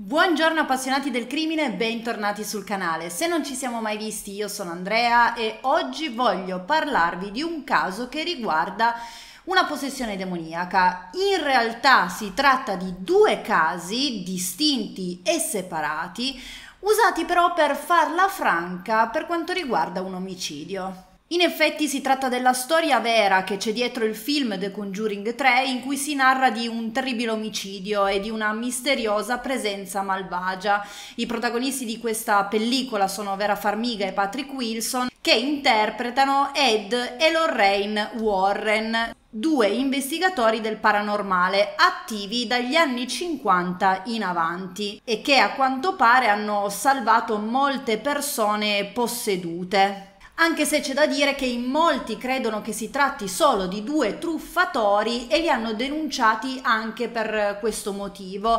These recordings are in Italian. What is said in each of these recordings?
Buongiorno appassionati del crimine e bentornati sul canale. Se non ci siamo mai visti, io sono Andrea e oggi voglio parlarvi di un caso che riguarda una possessione demoniaca. In realtà si tratta di due casi distinti e separati, usati però per farla franca per quanto riguarda un omicidio. In effetti si tratta della storia vera che c'è dietro il film The Conjuring 3, in cui si narra di un terribile omicidio e di una misteriosa presenza malvagia. I protagonisti di questa pellicola sono Vera Farmiga e Patrick Wilson, che interpretano Ed e Lorraine Warren, due investigatori del paranormale attivi dagli anni 50 in avanti e che a quanto pare hanno salvato molte persone possedute. Anche se c'è da dire che in molti credono che si tratti solo di due truffatori e li hanno denunciati anche per questo motivo.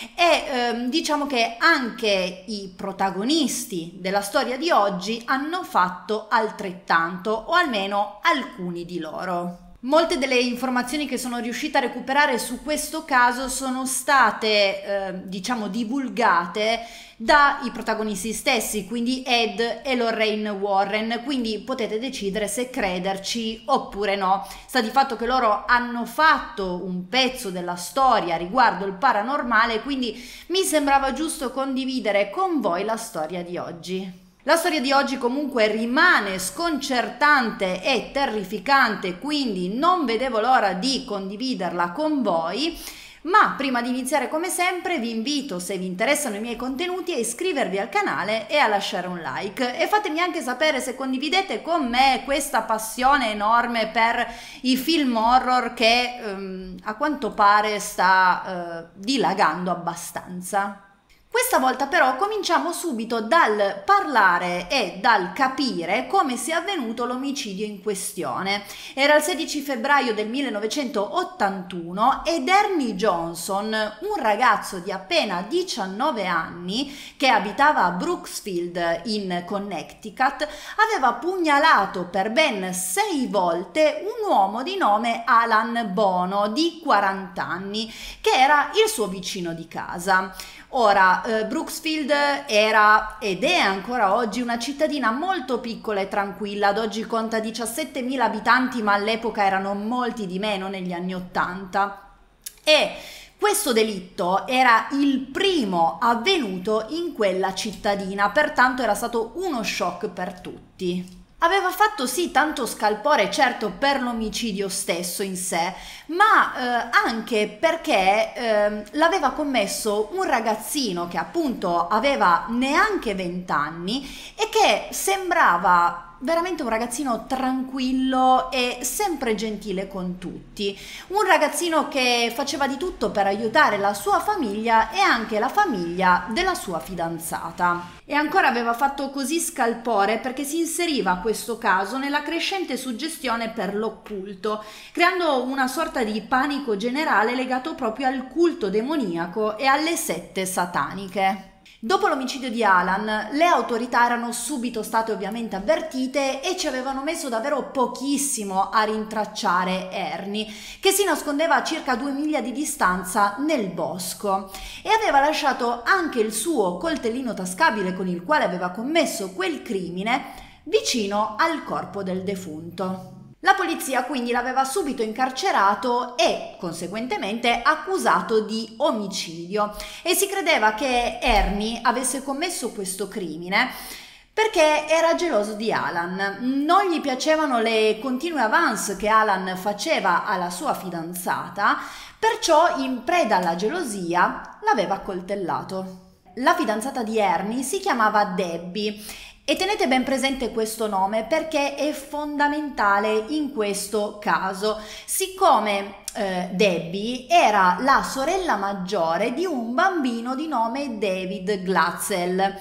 E diciamo che anche i protagonisti della storia di oggi hanno fatto altrettanto, o almeno alcuni di loro. Molte delle informazioni che sono riuscita a recuperare su questo caso sono state, divulgate dai protagonisti stessi, quindi Ed e Lorraine Warren, quindi potete decidere se crederci oppure no. Sta di fatto che loro hanno fatto un pezzo della storia riguardo il paranormale, quindi mi sembrava giusto condividere con voi la storia di oggi. La storia di oggi comunque rimane sconcertante e terrificante, quindi non vedevo l'ora di condividerla con voi. Ma prima di iniziare, come sempre, vi invito, se vi interessano i miei contenuti, a iscrivervi al canale e a lasciare un like. E fatemi anche sapere se condividete con me questa passione enorme per i film horror che a quanto pare sta dilagando abbastanza. Questa volta però cominciamo subito dal parlare e dal capire come sia avvenuto l'omicidio in questione. Era il 16 febbraio del 1981 ed Ernie Johnson, un ragazzo di appena 19 anni che abitava a Brooksfield in Connecticut, aveva pugnalato per ben 6 volte un uomo di nome Alan Bono di 40 anni, che era il suo vicino di casa. Ora, Brooksfield era ed è ancora oggi una cittadina molto piccola e tranquilla. Ad oggi conta 17.000 abitanti, ma all'epoca erano molti di meno, negli anni 80. E questo delitto era il primo avvenuto in quella cittadina, pertanto era stato uno shock per tutti. Aveva fatto sì tanto scalpore, certo, per l'omicidio stesso in sé, ma anche perché l'aveva commesso un ragazzino che appunto aveva neanche 20 anni e che sembrava veramente un ragazzino tranquillo e sempre gentile con tutti, un ragazzino che faceva di tutto per aiutare la sua famiglia e anche la famiglia della sua fidanzata. E ancora aveva fatto così scalpore perché si inseriva questo caso nella crescente suggestione per l'occulto, creando una sorta di panico generale legato proprio al culto demoniaco e alle sette sataniche. Dopo l'omicidio di Alan, le autorità erano subito state ovviamente avvertite e ci avevano messo davvero pochissimo a rintracciare Ernie, che si nascondeva a circa 2 miglia di distanza nel bosco e aveva lasciato anche il suo coltellino tascabile con il quale aveva commesso quel crimine vicino al corpo del defunto. La polizia quindi l'aveva subito incarcerato e conseguentemente accusato di omicidio e si credeva che Ernie avesse commesso questo crimine perché era geloso di Alan. Non gli piacevano le continue avance che Alan faceva alla sua fidanzata, perciò in preda alla gelosia l'aveva accoltellato. La fidanzata di Ernie si chiamava Debbie. E tenete ben presente questo nome perché è fondamentale in questo caso, siccome Debbie era la sorella maggiore di un bambino di nome David Glatzel,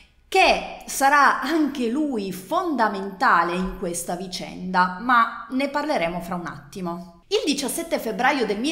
che sarà anche lui fondamentale in questa vicenda, ma ne parleremo fra un attimo. Il 17 febbraio del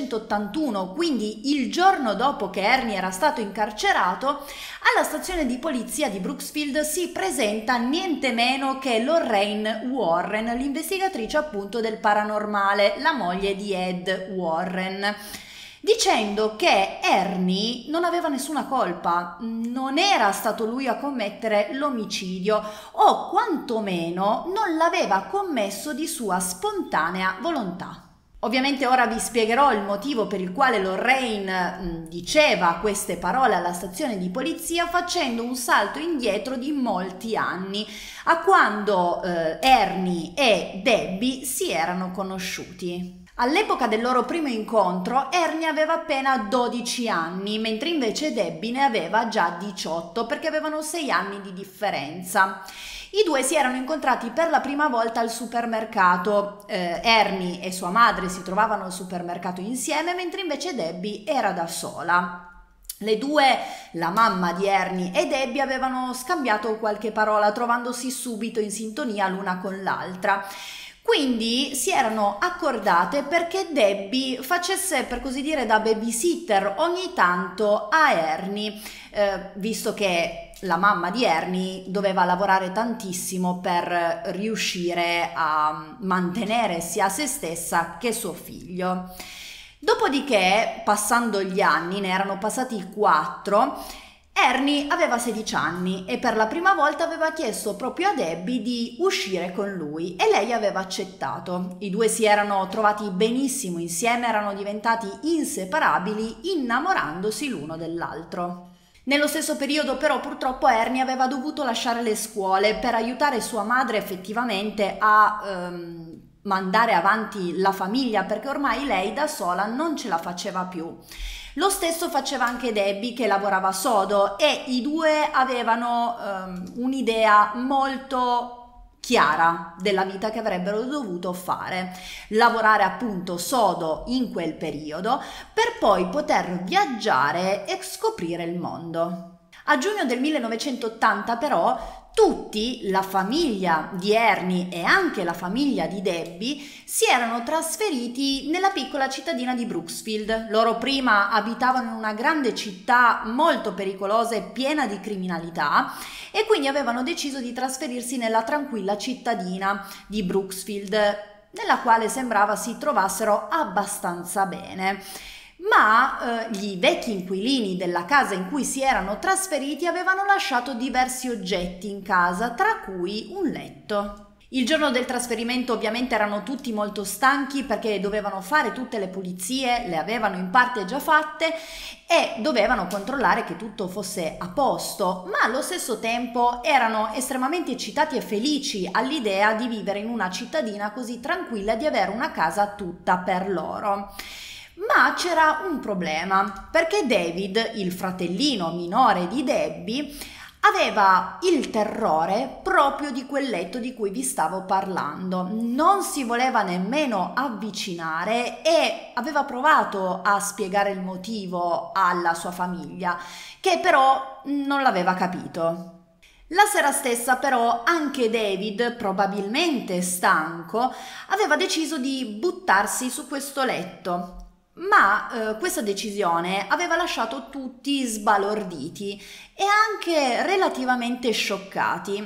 1981, quindi il giorno dopo che Ernie era stato incarcerato, alla stazione di polizia di Brooksfield si presenta niente meno che Lorraine Warren, l'investigatrice appunto del paranormale, la moglie di Ed Warren. dicendo che Ernie non aveva nessuna colpa, non era stato lui a commettere l'omicidio o quantomeno non l'aveva commesso di sua spontanea volontà. Ovviamente ora vi spiegherò il motivo per il quale Lorraine diceva queste parole alla stazione di polizia, facendo un salto indietro di molti anni, a quando Ernie e Debbie si erano conosciuti. All'epoca del loro primo incontro Ernie aveva appena 12 anni, mentre invece Debbie ne aveva già 18, perché avevano 6 anni di differenza. I due si erano incontrati per la prima volta al supermercato. Ernie e sua madre si trovavano al supermercato insieme, mentre invece Debbie era da sola. Le due, la mamma di Ernie e Debbie, avevano scambiato qualche parola, trovandosi subito in sintonia l'una con l'altra. Quindi si erano accordate perché Debbie facesse, per così dire, da babysitter ogni tanto a Ernie, visto che la mamma di Ernie doveva lavorare tantissimo per riuscire a mantenere sia se stessa che suo figlio. Dopodiché, passando gli anni, ne erano passati 4, Ernie aveva 16 anni e per la prima volta aveva chiesto proprio a Debbie di uscire con lui e lei aveva accettato. I due si erano trovati benissimo insieme, erano diventati inseparabili, innamorandosi l'uno dell'altro. Nello stesso periodo però purtroppo Ernie aveva dovuto lasciare le scuole per aiutare sua madre effettivamente a mandare avanti la famiglia, perché ormai lei da sola non ce la faceva più. Lo stesso faceva anche Debbie, che lavorava sodo, e i due avevano un'idea molto chiara della vita che avrebbero dovuto fare: lavorare appunto sodo in quel periodo per poi poter viaggiare e scoprire il mondo. A giugno del 1980 però tutti, la famiglia di Ernie e anche la famiglia di Debbie, si erano trasferiti nella piccola cittadina di Brooksfield. Loro prima abitavano in una grande città molto pericolosa e piena di criminalità e quindi avevano deciso di trasferirsi nella tranquilla cittadina di Brooksfield, nella quale sembrava si trovassero abbastanza bene. Ma gli vecchi inquilini della casa in cui si erano trasferiti avevano lasciato diversi oggetti in casa, tra cui un letto. Il giorno del trasferimento ovviamente erano tutti molto stanchi perché dovevano fare tutte le pulizie, le avevano in parte già fatte e dovevano controllare che tutto fosse a posto, ma allo stesso tempo erano estremamente eccitati e felici all'idea di vivere in una cittadina così tranquilla, di avere una casa tutta per loro. Ma c'era un problema, perché David, il fratellino minore di Debbie, aveva il terrore proprio di quel letto di cui vi stavo parlando. Non si voleva nemmeno avvicinare e aveva provato a spiegare il motivo alla sua famiglia, che però non l'aveva capito. La sera stessa però anche David, probabilmente stanco, aveva deciso di buttarsi su questo letto. Ma questa decisione aveva lasciato tutti sbalorditi e anche relativamente scioccati.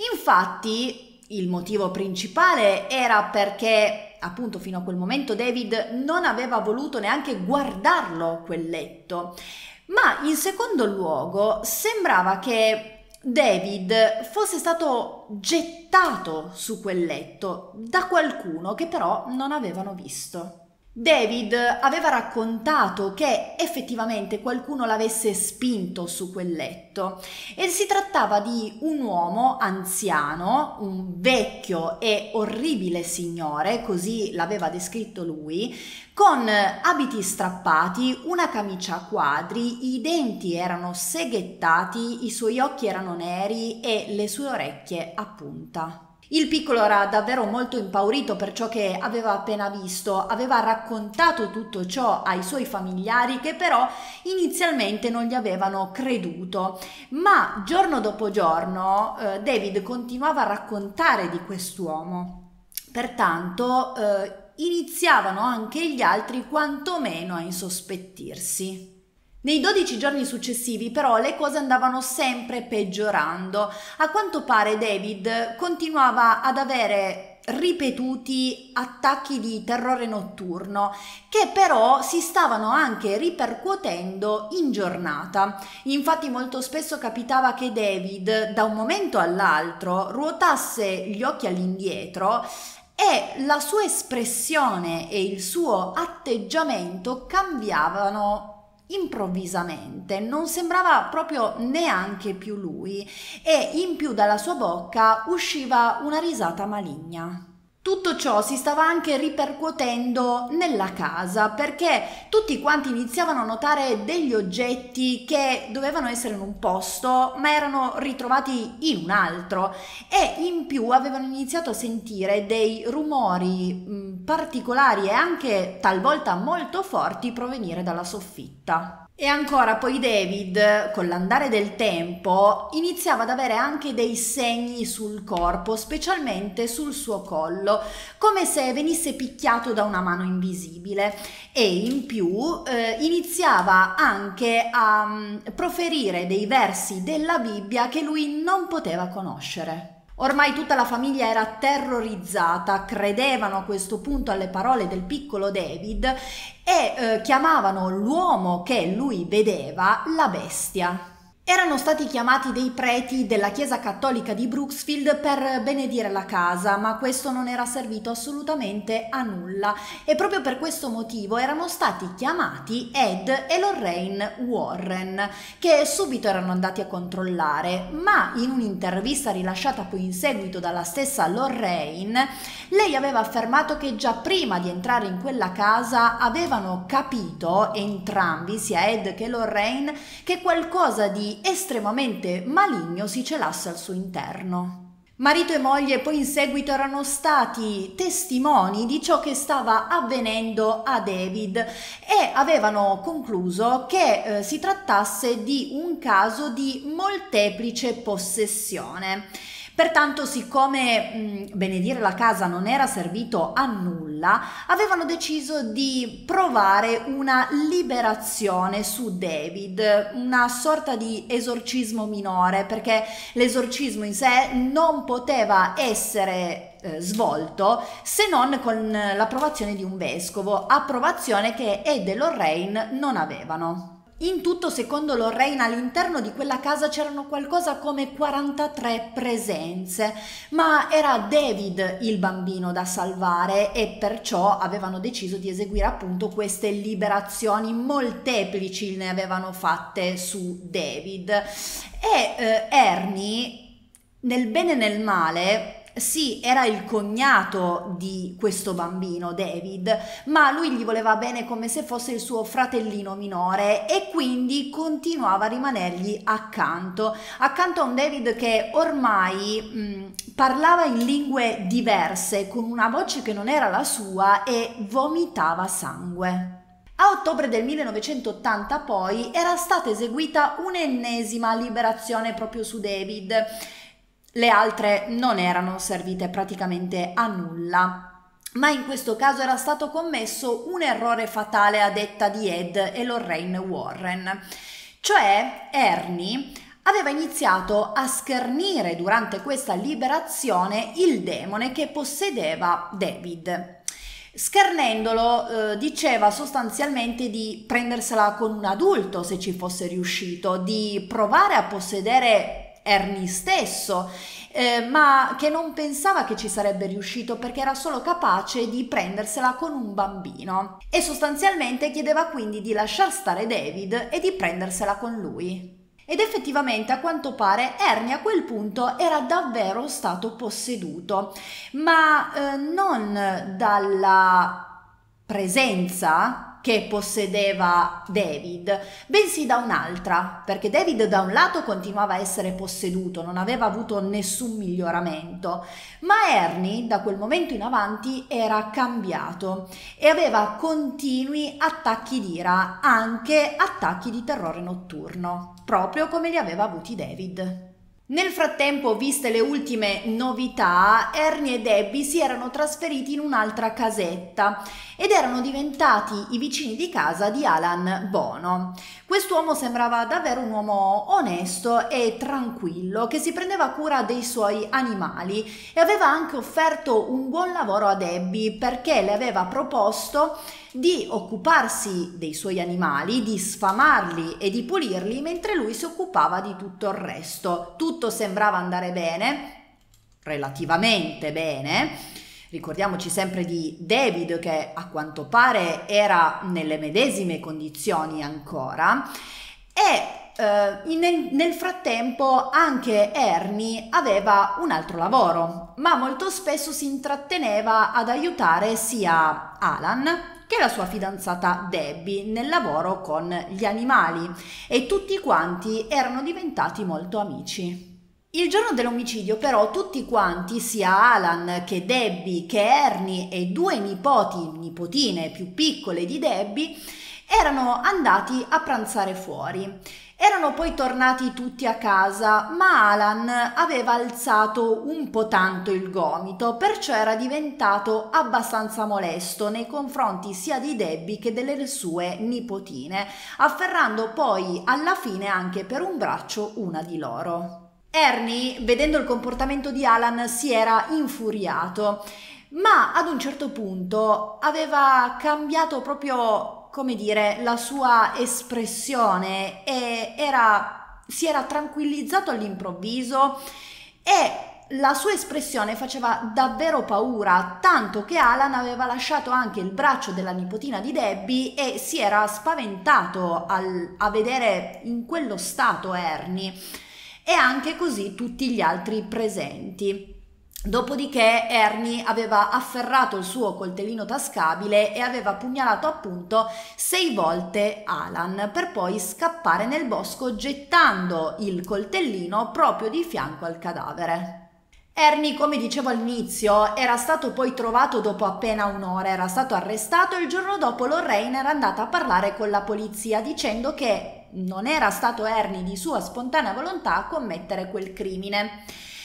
Infatti, il motivo principale era perché, appunto, fino a quel momento David non aveva voluto neanche guardarlo quel letto. Ma in secondo luogo sembrava che David fosse stato gettato su quel letto da qualcuno che però non avevano visto. David aveva raccontato che effettivamente qualcuno l'avesse spinto su quel letto e si trattava di un uomo anziano, un vecchio e orribile signore, così l'aveva descritto lui, con abiti strappati, una camicia a quadri, i denti erano seghettati, i suoi occhi erano neri e le sue orecchie a punta. Il piccolo era davvero molto impaurito per ciò che aveva appena visto, aveva raccontato tutto ciò ai suoi familiari che però inizialmente non gli avevano creduto, ma giorno dopo giorno David continuava a raccontare di quest'uomo, pertanto iniziavano anche gli altri quantomeno a insospettirsi. Nei 12 giorni successivi però le cose andavano sempre peggiorando. A quanto pare David continuava ad avere ripetuti attacchi di terrore notturno che però si stavano anche ripercuotendo in giornata. Infatti molto spesso capitava che David da un momento all'altro ruotasse gli occhi all'indietro e la sua espressione e il suo atteggiamento cambiavano improvvisamente, non sembrava proprio neanche più lui e in più dalla sua bocca usciva una risata maligna. Tutto ciò si stava anche ripercuotendo nella casa perché tutti quanti iniziavano a notare degli oggetti che dovevano essere in un posto ma erano ritrovati in un altro e in più avevano iniziato a sentire dei rumori particolari e anche talvolta molto forti provenire dalla soffitta. E ancora poi David, con l'andare del tempo, iniziava ad avere anche dei segni sul corpo, specialmente sul suo collo, come se venisse picchiato da una mano invisibile e in più iniziava anche a proferire dei versi della Bibbia che lui non poteva conoscere. Ormai tutta la famiglia era terrorizzata, credevano a questo punto alle parole del piccolo David e chiamavano l'uomo che lui vedeva la bestia. Erano stati chiamati dei preti della Chiesa Cattolica di Brooksfield per benedire la casa, ma questo non era servito assolutamente a nulla e proprio per questo motivo erano stati chiamati Ed e Lorraine Warren, che subito erano andati a controllare, ma in un'intervista rilasciata poi in seguito dalla stessa Lorraine, lei aveva affermato che già prima di entrare in quella casa avevano capito entrambi, sia Ed che Lorraine, che qualcosa di estremamente maligno si celasse al suo interno. Marito e moglie poi in seguito erano stati testimoni di ciò che stava avvenendo a David e avevano concluso che si trattasse di un caso di molteplice possessione. Pertanto, siccome benedire la casa non era servito a nulla, avevano deciso di provare una liberazione su David, una sorta di esorcismo minore, perché l'esorcismo in sé non poteva essere svolto se non con l'approvazione di un vescovo, approvazione che Ed e Lorraine non avevano. In tutto, secondo Lorraine, all'interno di quella casa c'erano qualcosa come 43 presenze, ma era David il bambino da salvare e perciò avevano deciso di eseguire appunto queste liberazioni, molteplici ne avevano fatte su David. E Ernie, nel bene e nel male, sì, era il cognato di questo bambino, David, ma lui gli voleva bene come se fosse il suo fratellino minore e quindi continuava a rimanergli accanto a un David che ormai parlava in lingue diverse, con una voce che non era la sua e vomitava sangue. A ottobre del 1980 poi era stata eseguita un'ennesima liberazione proprio su David. Le altre non erano servite praticamente a nulla, ma in questo caso era stato commesso un errore fatale a detta di Ed e Lorraine Warren, cioè Ernie aveva iniziato a schernire durante questa liberazione il demone che possedeva David. Schernendolo diceva sostanzialmente di prendersela con un adulto se ci fosse riuscito, di provare a possedere Ernie stesso, ma che non pensava che ci sarebbe riuscito perché era solo capace di prendersela con un bambino e sostanzialmente chiedeva quindi di lasciar stare David e di prendersela con lui. Ed effettivamente a quanto pare Ernie a quel punto era davvero stato posseduto, ma non dalla presenza che possedeva David, bensì da un'altra, perché David da un lato continuava a essere posseduto, non aveva avuto nessun miglioramento, ma Ernie da quel momento in avanti era cambiato e aveva continui attacchi d'ira, anche attacchi di terrore notturno, proprio come li aveva avuti David. Nel frattempo, viste le ultime novità, Ernie e Debbie si erano trasferiti in un'altra casetta ed erano diventati i vicini di casa di Alan Bono. Quest'uomo sembrava davvero un uomo onesto e tranquillo che si prendeva cura dei suoi animali e aveva anche offerto un buon lavoro a Debbie perché le aveva proposto di occuparsi dei suoi animali, di sfamarli e di pulirli mentre lui si occupava di tutto il resto. Tutto sembrava andare bene, relativamente bene. Ricordiamoci sempre di David che a quanto pare era nelle medesime condizioni ancora e nel frattempo anche Ernie aveva un altro lavoro, ma molto spesso si intratteneva ad aiutare sia Alan che la sua fidanzata Debbie nel lavoro con gli animali e tutti quanti erano diventati molto amici. Il giorno dell'omicidio però tutti quanti, sia Alan che Debbie che Ernie e due nipotine più piccole di Debbie, erano andati a pranzare fuori. Erano poi tornati tutti a casa, ma Alan aveva alzato un po' tanto il gomito, perciò era diventato abbastanza molesto nei confronti sia di Debbie che delle sue nipotine, afferrando poi alla fine anche per un braccio una di loro. Ernie, vedendo il comportamento di Alan, si era infuriato, ma ad un certo punto aveva cambiato proprio, come dire, la sua espressione e si era tranquillizzato all'improvviso e la sua espressione faceva davvero paura, tanto che Alan aveva lasciato anche il braccio della nipotina di Debbie e si era spaventato a vedere in quello stato Ernie e anche così tutti gli altri presenti. Dopodiché Ernie aveva afferrato il suo coltellino tascabile e aveva pugnalato appunto 6 volte Alan per poi scappare nel bosco gettando il coltellino proprio di fianco al cadavere. Ernie, come dicevo all'inizio, era stato poi trovato dopo appena un'ora, era stato arrestato e il giorno dopo Lorraine era andata a parlare con la polizia dicendo che non era stato Ernie di sua spontanea volontà a commettere quel crimine.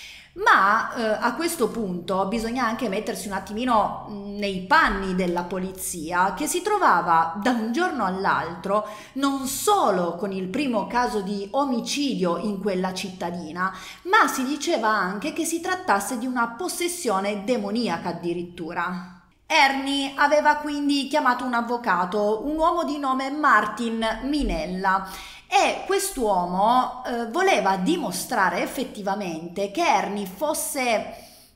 Ma a questo punto bisogna anche mettersi un attimino nei panni della polizia che si trovava da un giorno all'altro non solo con il primo caso di omicidio in quella cittadina, ma si diceva anche che si trattasse di una possessione demoniaca addirittura. Ernie aveva quindi chiamato un avvocato, un uomo di nome Martin Minella, e quest'uomo voleva dimostrare effettivamente che Ernie fosse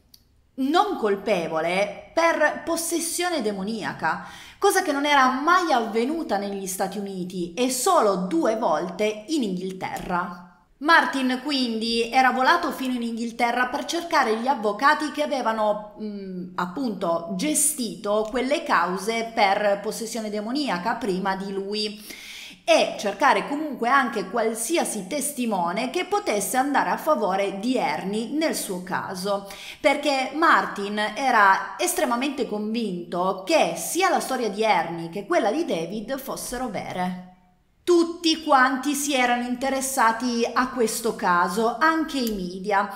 non colpevole per possessione demoniaca, cosa che non era mai avvenuta negli Stati Uniti e solo 2 volte in Inghilterra. Martin quindi era volato fino in Inghilterra per cercare gli avvocati che avevano appunto gestito quelle cause per possessione demoniaca prima di lui e cercare comunque anche qualsiasi testimone che potesse andare a favore di Ernie nel suo caso, perché Martin era estremamente convinto che sia la storia di Ernie che quella di David fossero vere. Tutti quanti si erano interessati a questo caso, anche i media,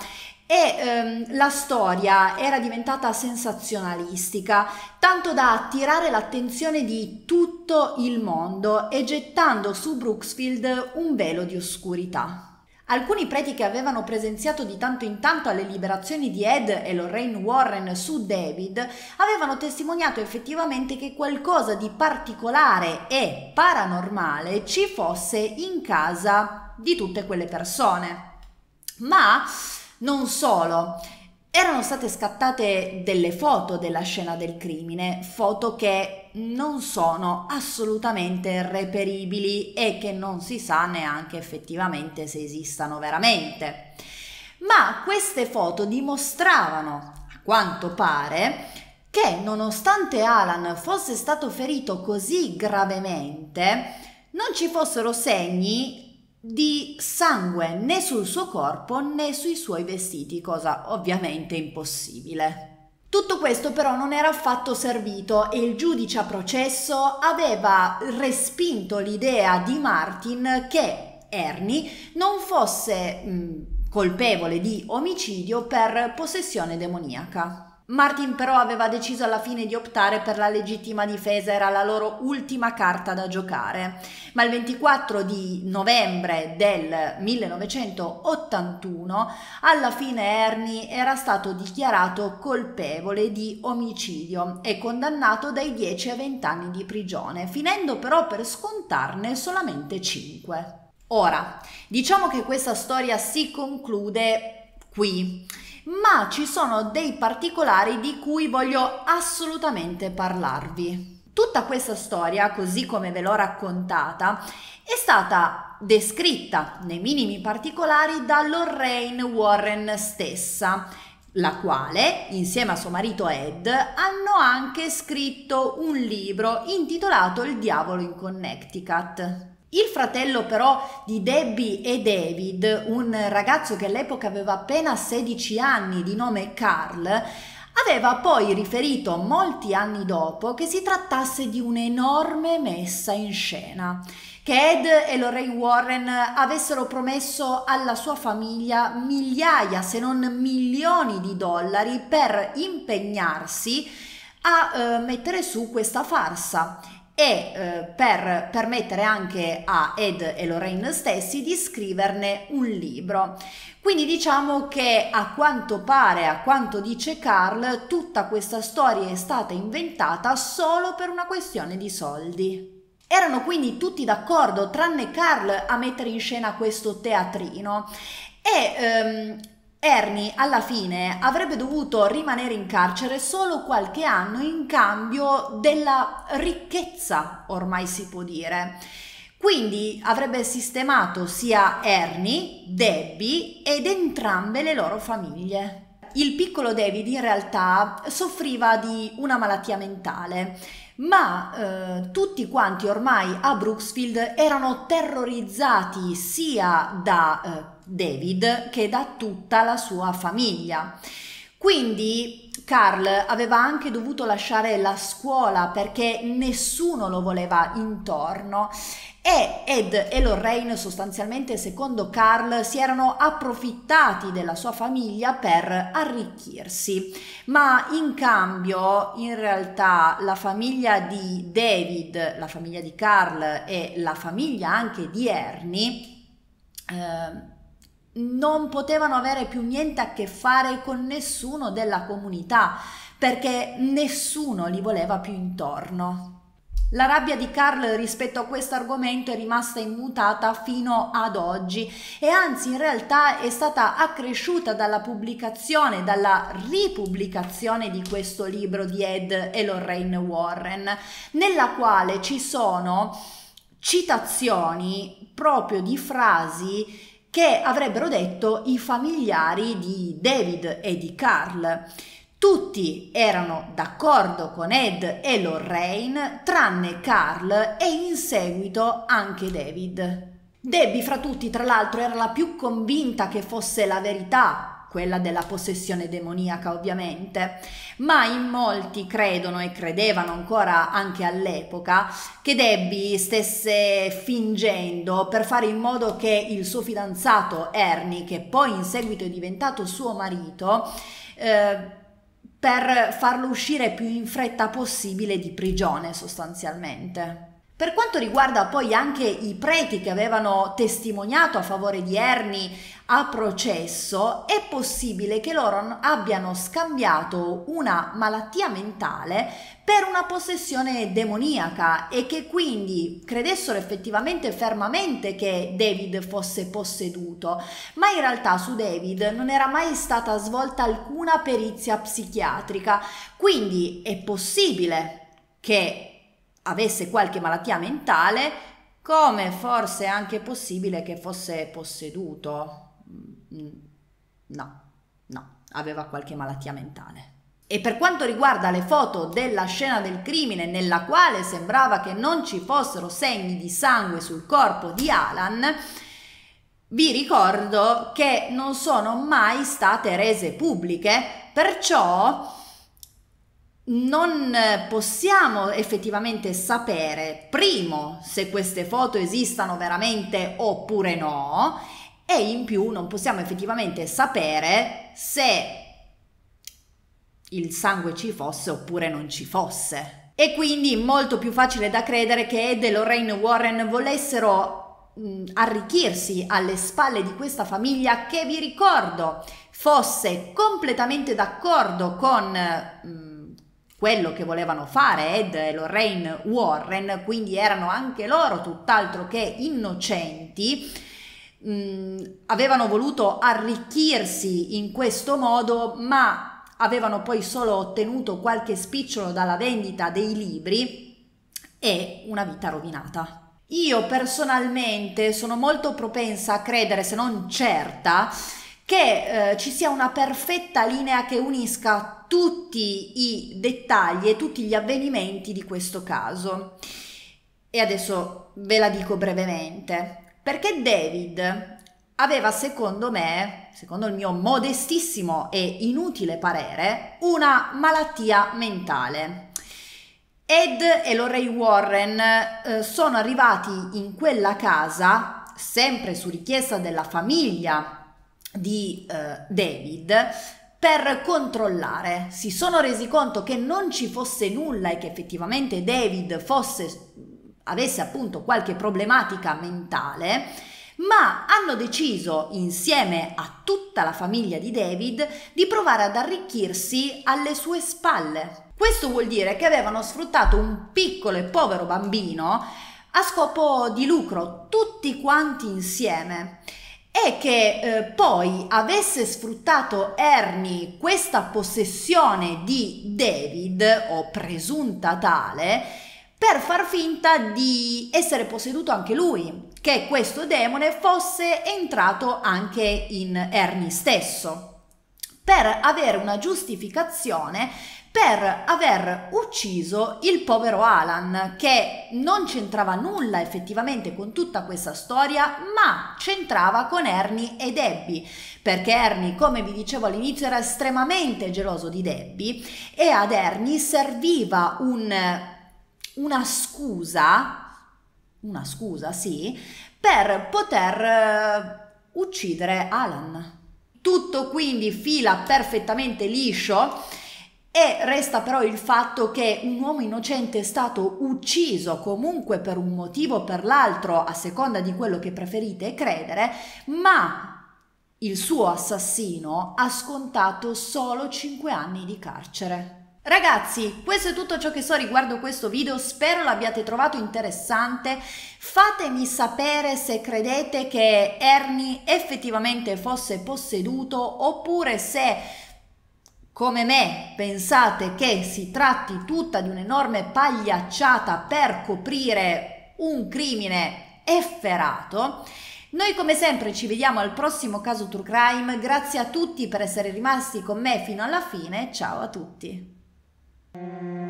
e la storia era diventata sensazionalistica, tanto da attirare l'attenzione di tutto il mondo e gettando su Brooksfield un velo di oscurità. Alcuni preti che avevano presenziato di tanto in tanto alle liberazioni di Ed e Lorraine Warren su David avevano testimoniato effettivamente che qualcosa di particolare e paranormale ci fosse in casa di tutte quelle persone. Ma non solo, erano state scattate delle foto della scena del crimine, foto che non sono assolutamente reperibili e che non si sa neanche effettivamente se esistano veramente. Ma queste foto dimostravano, a quanto pare, che nonostante Alan fosse stato ferito così gravemente, non ci fossero segni di sangue né sul suo corpo né sui suoi vestiti, cosa ovviamente impossibile. Tutto questo però non era affatto servito e il giudice a processo aveva respinto l'idea di Martin che Ernie non fosse colpevole di omicidio per possessione demoniaca. Martin però aveva deciso alla fine di optare per la legittima difesa, era la loro ultima carta da giocare, ma il 24 di novembre del 1981 alla fine Ernie era stato dichiarato colpevole di omicidio e condannato dai 10 ai 20 anni di prigione, finendo però per scontarne solamente 5. Ora, diciamo che questa storia si conclude qui, ma ci sono dei particolari di cui voglio assolutamente parlarvi. Tutta questa storia, così come ve l'ho raccontata, è stata descritta nei minimi particolari da Lorraine Warren stessa, la quale, insieme a suo marito Ed, hanno anche scritto un libro intitolato Il diavolo in Connecticut. Il fratello però di Debbie e David, un ragazzo che all'epoca aveva appena 16 anni di nome Carl, aveva poi riferito molti anni dopo che si trattasse di un'enorme messa in scena, che Ed e Lorraine Warren avessero promesso alla sua famiglia migliaia se non milioni di dollari per impegnarsi a mettere su questa farsa e per permettere anche a Ed e Lorraine stessi di scriverne un libro. Quindi diciamo che a quanto pare, a quanto dice Carl, tutta questa storia è stata inventata solo per una questione di soldi. Erano quindi tutti d'accordo, tranne Carl, a mettere in scena questo teatrino e Ernie alla fine avrebbe dovuto rimanere in carcere solo qualche anno in cambio della ricchezza, ormai si può dire. Quindi avrebbe sistemato sia Ernie, Debbie ed entrambe le loro famiglie. Il piccolo David in realtà soffriva di una malattia mentale, ma tutti quanti ormai a Brooksfield erano terrorizzati sia da David che da tutta la sua famiglia. Quindi Carl aveva anche dovuto lasciare la scuola perché nessuno lo voleva intorno e Ed e Lorraine sostanzialmente, secondo Carl, si erano approfittati della sua famiglia per arricchirsi, ma in cambio in realtà la famiglia di David, la famiglia di Carl e la famiglia anche di Ernie non potevano avere più niente a che fare con nessuno della comunità perché nessuno li voleva più intorno. La rabbia di Carl rispetto a questo argomento è rimasta immutata fino ad oggi e anzi in realtà è stata accresciuta dalla pubblicazione, dalla ripubblicazione di questo libro di Ed e Lorraine Warren, nella quale ci sono citazioni proprio di frasi che avrebbero detto i familiari di David e di Carl. Tutti erano d'accordo con Ed e Lorraine, tranne Carl e in seguito anche David. Debbie fra tutti, tra l'altro, era la più convinta che fosse la verità, quella della possessione demoniaca ovviamente, ma in molti credono e credevano ancora anche all'epoca che Debbie stesse fingendo per fare in modo che il suo fidanzato Ernie, che poi in seguito è diventato suo marito, per farlo uscire più in fretta possibile di prigione sostanzialmente. Per quanto riguarda poi anche i preti che avevano testimoniato a favore di Ernie a processo, è possibile che loro abbiano scambiato una malattia mentale per una possessione demoniaca e che quindi credessero effettivamente fermamente che David fosse posseduto, ma in realtà su David non era mai stata svolta alcuna perizia psichiatrica, quindi è possibile che avesse qualche malattia mentale, come forse è anche possibile che fosse posseduto. No, aveva qualche malattia mentale. E per quanto riguarda le foto della scena del crimine, nella quale sembrava che non ci fossero segni di sangue sul corpo di Alan, vi ricordo che non sono mai state rese pubbliche, perciò non possiamo effettivamente sapere, primo, se queste foto esistano veramente oppure no, e in più non possiamo effettivamente sapere se il sangue ci fosse oppure non ci fosse. E quindi molto più facile da credere che Ed e Lorraine Warren volessero arricchirsi alle spalle di questa famiglia che, vi ricordo, fosse completamente d'accordo con quello che volevano fare Ed e Lorraine Warren, quindi erano anche loro tutt'altro che innocenti. Avevano voluto arricchirsi in questo modo, ma avevano poi solo ottenuto qualche spicciolo dalla vendita dei libri e una vita rovinata. Io personalmente sono molto propensa a credere, se non certa, che ci sia una perfetta linea che unisca tutti i dettagli e tutti gli avvenimenti di questo caso. E adesso ve la dico brevemente, perché David aveva, secondo me, secondo il mio modestissimo e inutile parere, una malattia mentale. Ed e Lorraine Warren sono arrivati in quella casa, sempre su richiesta della famiglia di David, per controllare. Si sono resi conto che non ci fosse nulla e che effettivamente David avesse appunto qualche problematica mentale, ma hanno deciso, insieme a tutta la famiglia di David, di provare ad arricchirsi alle sue spalle. Questo vuol dire che avevano sfruttato un piccolo e povero bambino a scopo di lucro, tutti quanti insieme, e che poi avesse sfruttato Ernie questa possessione di David, o presunta tale, per far finta di essere posseduto anche lui, che questo demone fosse entrato anche in Ernie stesso, per avere una giustificazione per aver ucciso il povero Alan, che non c'entrava nulla effettivamente con tutta questa storia, ma c'entrava con Ernie e Debbie, perché Ernie, come vi dicevo all'inizio, era estremamente geloso di Debbie e ad Ernie serviva una scusa, sì, per poter uccidere Alan. Tutto quindi fila perfettamente liscio, e resta però il fatto che un uomo innocente è stato ucciso comunque per un motivo o per l'altro, a seconda di quello che preferite credere, ma il suo assassino ha scontato solo 5 anni di carcere. Ragazzi, questo è tutto ciò che so riguardo questo video, spero l'abbiate trovato interessante. Fatemi sapere se credete che Ernie effettivamente fosse posseduto oppure se, come me, pensate che si tratti tutta di un'enorme pagliacciata per coprire un crimine efferato. Noi come sempre ci vediamo al prossimo caso True Crime, grazie a tutti per essere rimasti con me fino alla fine, ciao a tutti.